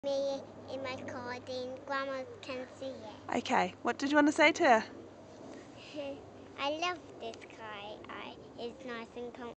Me in my cardie and Grandma can see it. Okay, what did you want to say to her? I love this car. It's nice and comfortable.